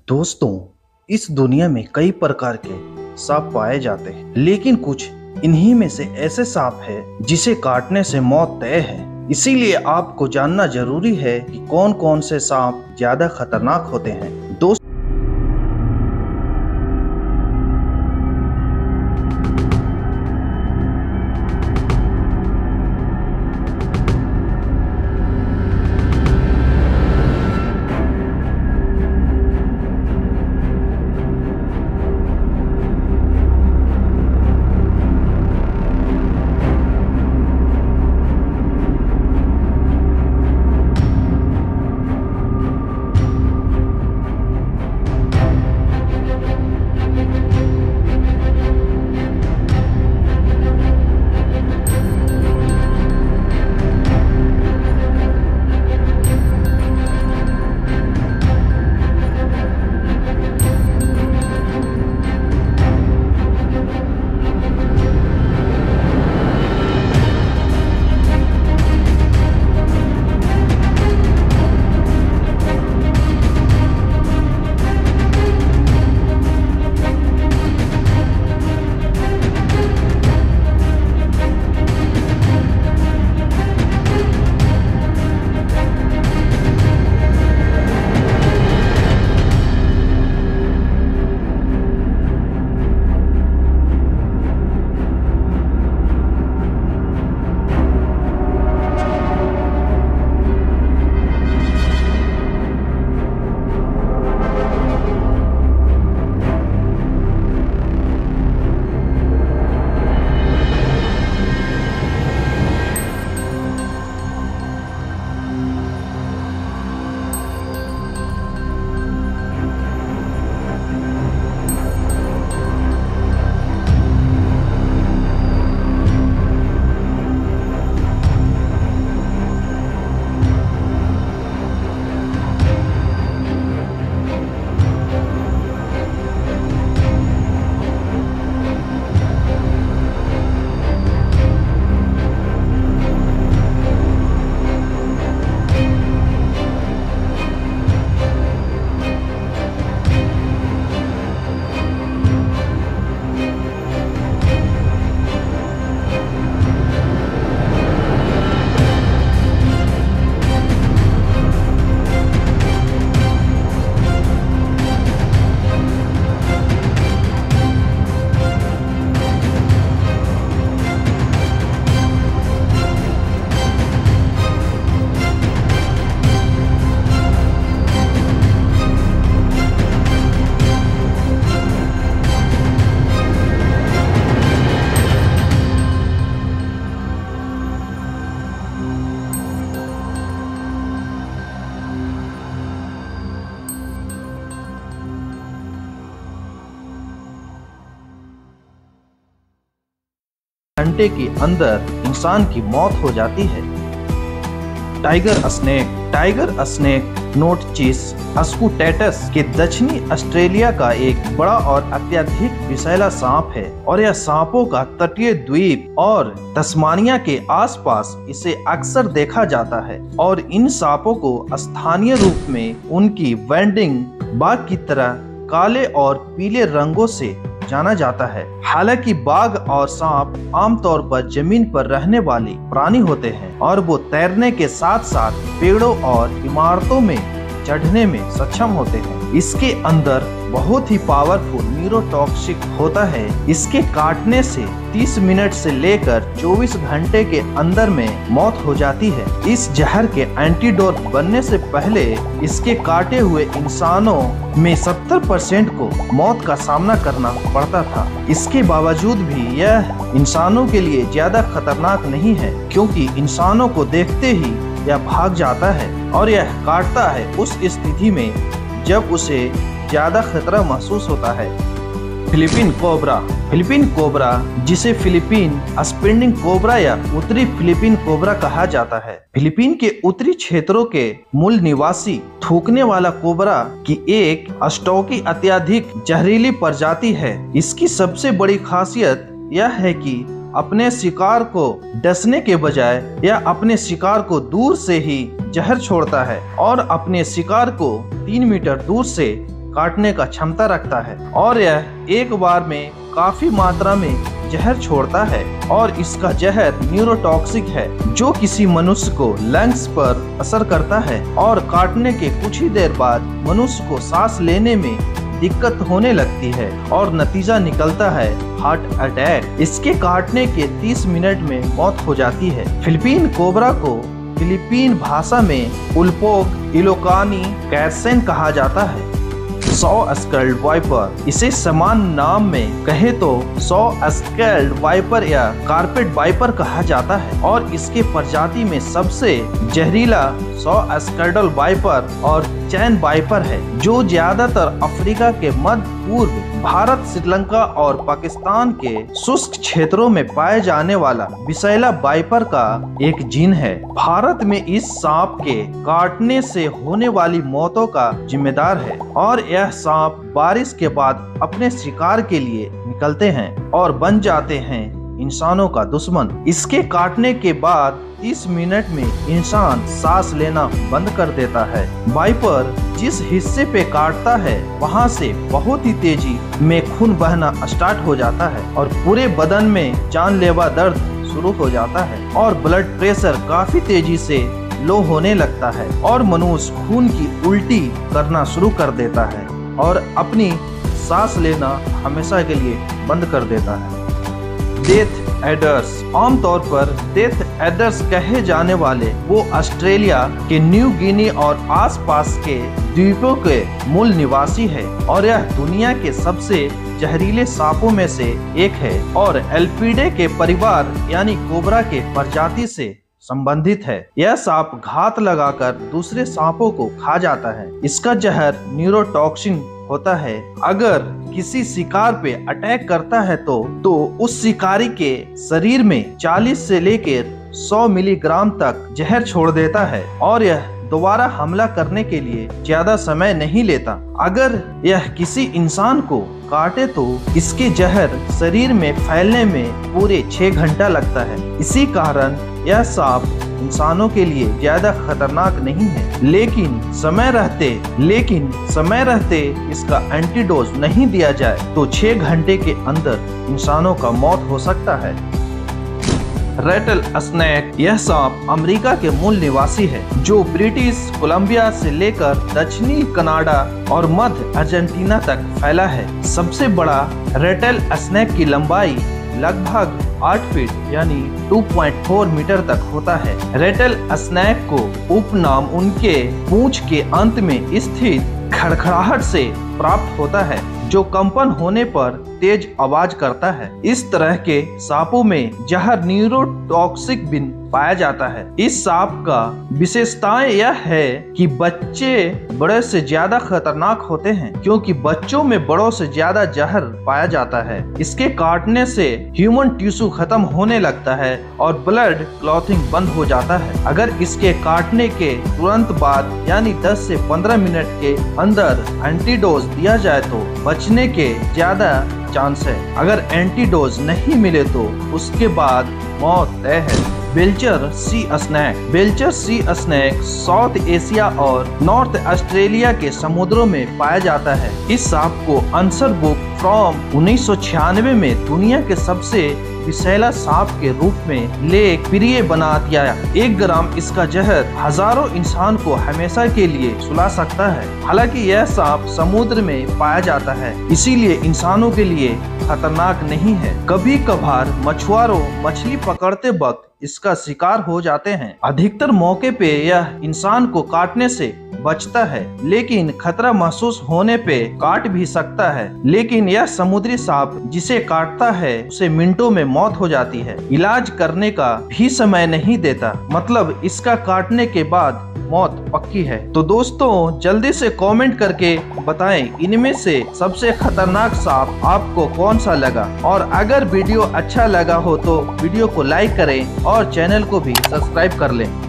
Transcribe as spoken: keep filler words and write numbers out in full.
दोस्तों, इस दुनिया में कई प्रकार के सांप पाए जाते हैं, लेकिन कुछ इन्हीं में से ऐसे सांप है जिसे काटने से मौत तय है। इसीलिए आपको जानना जरूरी है कि कौन कौन से सांप ज्यादा खतरनाक होते हैं। दोस्तों, घंटे के अंदर इंसान की मौत हो जाती है। Tiger snake tiger snake Notechis scutatus के दक्षिणी ऑस्ट्रेलिया का एक बड़ा और अत्यधिक विषैला सांप है और यह सांपों का तटीय द्वीप और तस्मानिया के आसपास इसे अक्सर देखा जाता है और इन सांपों को स्थानीय रूप में उनकी वेंडिंग बाघ की तरह काले और पीले रंगों से जाना जाता है। हालांकि बाघ और सांप आमतौर पर जमीन पर रहने वाले प्राणी होते हैं और वो तैरने के साथ साथ पेड़ों और इमारतों में चढ़ने में सक्षम होते हैं। इसके अंदर बहुत ही पावरफुल न्यूरोटॉक्सिक होता है। इसके काटने से तीस मिनट से लेकर चौबीस घंटे के अंदर में मौत हो जाती है। इस जहर के एंटीडोट बनने से पहले इसके काटे हुए इंसानों में सत्तर परसेंट को मौत का सामना करना पड़ता था। इसके बावजूद भी यह इंसानों के लिए ज्यादा खतरनाक नहीं है, क्योंकि इंसानों को देखते ही यह भाग जाता है और यह काटता है उस स्थिति में जब उसे ज्यादा खतरा महसूस होता है। फिलीपीन कोबरा फिलीपीन कोबरा जिसे फिलीपीन स्पिनिंग कोबरा या उत्तरी फिलीपीन कोबरा कहा जाता है, फिलीपीन के उत्तरी क्षेत्रों के मूल निवासी थूकने वाला कोबरा की एक स्टॉकी अत्यधिक जहरीली प्रजाति है। इसकी सबसे बड़ी खासियत यह है कि अपने शिकार को डसने के बजाय यह अपने शिकार को दूर से ही जहर छोड़ता है और अपने शिकार को तीन मीटर दूर से काटने का क्षमता रखता है और यह एक बार में काफी मात्रा में जहर छोड़ता है और इसका जहर न्यूरोटॉक्सिक है जो किसी मनुष्य को लंग्स पर असर करता है और काटने के कुछ ही देर बाद मनुष्य को सांस लेने में दिक्कत होने लगती है और नतीजा निकलता है हार्ट अटैक। इसके काटने के तीस मिनट में मौत हो जाती है। फिलिपीन कोबरा को फिलिपीन भाषा में उल्पोक इलोकानी कैसेन कहा जाता है। सौ स्केल्ड वाइपर, इसे समान नाम में कहे तो सौ स्केल्ड वाइपर या कारपेट वाइपर कहा जाता है और इसके प्रजाति में सबसे जहरीला सौ स्केल्डल वाइपर और चैन वाइपर है जो ज्यादातर अफ्रीका के मध्य पूर्व, भारत, श्रीलंका और पाकिस्तान के शुष्क क्षेत्रों में पाए जाने वाला विषैला वाइपर का एक जीन है। भारत में इस सांप के काटने से होने वाली मौतों का जिम्मेदार है और यह सांप बारिश के बाद अपने शिकार के लिए निकलते हैं और बन जाते हैं इंसानों का दुश्मन। इसके काटने के बाद तीस मिनट में इंसान सांस लेना बंद कर देता है। वाइपर जिस हिस्से पे काटता है वहां से बहुत ही तेजी में खून बहना स्टार्ट हो जाता है और पूरे बदन में जानलेवा दर्द शुरू हो जाता है और ब्लड प्रेशर काफी तेजी से लो होने लगता है और मनुष्य खून की उल्टी करना शुरू कर देता है और अपनी सांस लेना हमेशा के लिए बंद कर देता है। डेथ एडर्स, आमतौर पर डेथ एडर्स कहे जाने वाले वो ऑस्ट्रेलिया के न्यू गिनी और आसपास के द्वीपों के मूल निवासी है और यह दुनिया के सबसे जहरीले सांपों में से एक है और एल्फिडे के परिवार यानी कोबरा के प्रजाति से संबंधित है। यह सांप घात लगाकर दूसरे सांपों को खा जाता है। इसका जहर न्यूरोटॉक्सिन होता है। अगर किसी शिकार पे अटैक करता है तो तो उस शिकारी के शरीर में चालीस से लेकर सौ मिलीग्राम तक जहर छोड़ देता है और यह दोबारा हमला करने के लिए ज्यादा समय नहीं लेता। अगर यह किसी इंसान को काटे तो इसके जहर शरीर में फैलने में पूरे छह घंटा लगता है। इसी कारण यह सांप इंसानों के लिए ज्यादा खतरनाक नहीं है, लेकिन समय रहते लेकिन समय रहते इसका एंटीडोज नहीं दिया जाए तो छह घंटे के अंदर इंसानों का मौत हो सकता है। रेटल स्नेक, यह सांप अमेरिका के मूल निवासी है जो ब्रिटिश कोलंबिया से लेकर दक्षिणी कनाडा और मध्य अर्जेंटीना तक फैला है। सबसे बड़ा रेटल स्नेक की लंबाई लगभग आठ फीट यानी दो पॉइंट चार मीटर तक होता है। रेटल स्नेक को उपनाम उनके पूंछ के अंत में स्थित खड़खड़ाहट से प्राप्त होता है जो कंपन होने पर तेज आवाज करता है। इस तरह के सांपों में जहर न्यूरोटॉक्सिक बिन पाया जाता है। इस सांप का विशेषताएं यह है कि बच्चे बड़े से ज्यादा खतरनाक होते हैं क्योंकि बच्चों में बड़ों से ज्यादा जहर पाया जाता है। इसके काटने से ह्यूमन टिश्यू खत्म होने लगता है और ब्लड क्लॉथिंग बंद हो जाता है। अगर इसके काटने के तुरंत बाद यानी दस से पंद्रह मिनट के अंदर एंटीडोज दिया जाए तो बचने के ज्यादा चांस है। अगर एंटीडोज नहीं मिले तो उसके बाद मौत तय है। Belcher sea snake, Belcher sea snake South Asia और नॉर्थ ऑस्ट्रेलिया के समुद्रों में पाया जाता है। इस सांप को आंसर बुक फ्रॉम उन्नीस सौ छियानवे में दुनिया के सबसे विषैला सांप के रूप में लेख प्रिय बना दिया। एक ग्राम इसका जहर हजारों इंसान को हमेशा के लिए सुला सकता है। हालांकि यह सांप समुद्र में पाया जाता है इसीलिए इंसानों के लिए खतरनाक नहीं है। कभी कभार मछुआरों मछली पकड़ते वक्त इसका शिकार हो जाते हैं। अधिकतर मौके पे यह इंसान को काटने से बचता है लेकिन खतरा महसूस होने पे काट भी सकता है। लेकिन यह समुद्री सांप जिसे काटता है उसे मिनटों में मौत हो जाती है। इलाज करने का भी समय नहीं देता, मतलब इसका काटने के बाद मौत पक्की है। तो दोस्तों जल्दी से कमेंट करके बताएं इनमें से सबसे खतरनाक सांप आपको कौन सा लगा और अगर वीडियो अच्छा लगा हो तो वीडियो को लाइक करें और चैनल को भी सब्सक्राइब कर लें।